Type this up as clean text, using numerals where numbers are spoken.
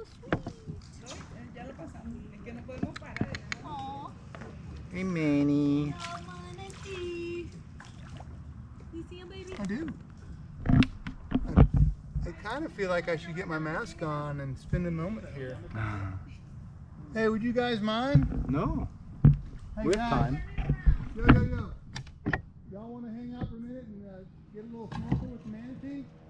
Aw. Hey, Manny. Oh, Manatee. You see him, baby? I do. I kind of feel like I should get my mask on and spend a moment here. Hey, would you guys mind? No. Hey, We have guys. time. Yo. Y'all want to hang out for a minute and get a little snorkel with the manatee?